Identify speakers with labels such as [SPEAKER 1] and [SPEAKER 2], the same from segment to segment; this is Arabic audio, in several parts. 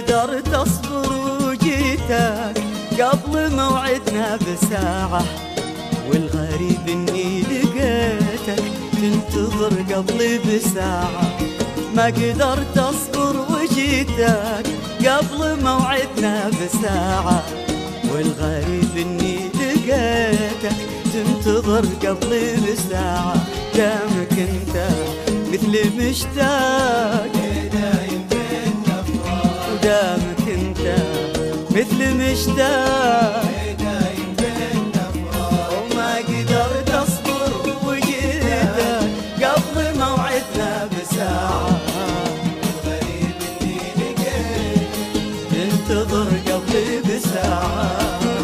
[SPEAKER 1] قدرت اصبر وجيتك قبل موعدنا بساعة، والغريب اني لقيتك تنتظر قبلي بساعة. ما قدرت اصبر وجيتك قبل موعدنا بساعة، والغريب اني لقيتك تنتظر قبلي بساعة. دامك انت مثل مشتاق ودامك انت مثل مشتاق، وما قدرت اصبر وجيتك قبل موعدنا بساعة، الغريب اني لقيتك تنتظر قبلي بساعة.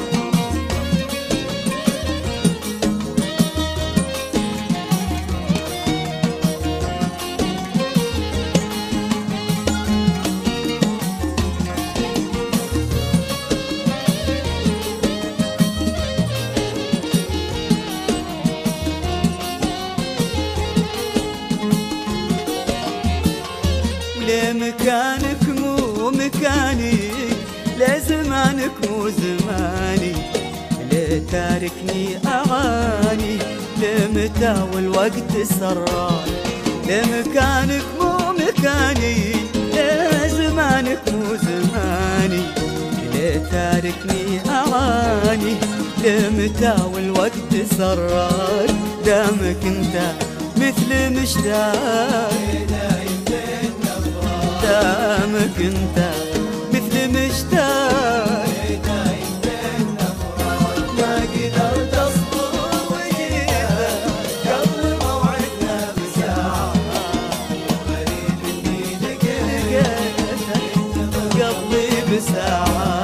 [SPEAKER 1] لمكانك مو مكاني، لزمانك مو زماني، لتاركني أعاني لمتى والوقت سراني. لمكانك مو مكاني، لزمانك مو زماني، لتاركني أعاني لمتى والوقت سراني. دامك انت مثل مشتاق، دامك انت مثل مشتاق، ما قدرت اصبر وجيتك قبل موعدنا بساعة، غريب اني لقيتك قبلي بساعة.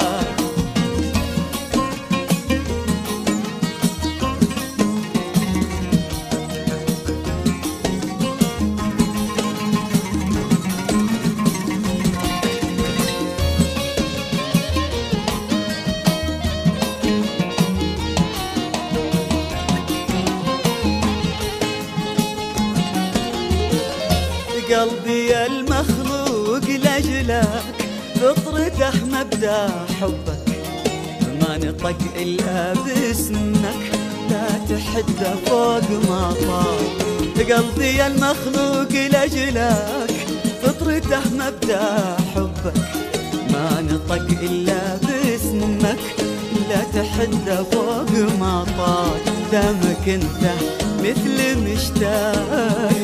[SPEAKER 1] قلبي المخلوق لأجلك فطرته مبدأ حبك، ما نطق إلا باسمك لا تحد فوق ما طاق. قلبي المخلوق لأجلك فطرته مبدأ حبك، ما نطق إلا باسمك لا تحد فوق ما طاق. دامك انت مثل مشتاق،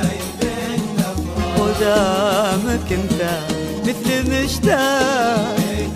[SPEAKER 1] ودامك انت مثل مشتاق،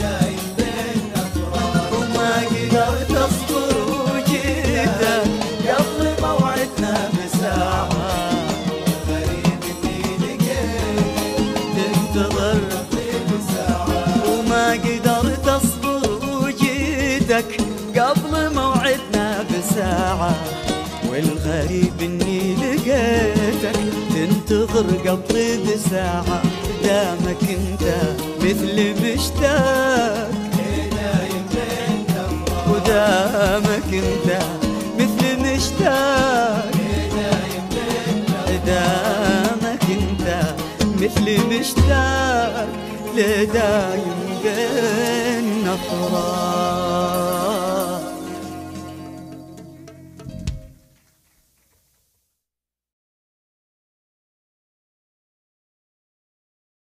[SPEAKER 1] وما قدرت اصبر وجيتك قبل موعدنا بساعة، غريب اني لقيتك تنتظر بساعة. وما قدرت اصبر وجيتك قبل موعدنا بساعة، والغريب اني لقيتك تنتظر قبلي بساعة. دامك انت مثل مشتاق، ودامك انت مثل مشتاق، دامك انت مثل مشتاق، لدايم بين نفرات.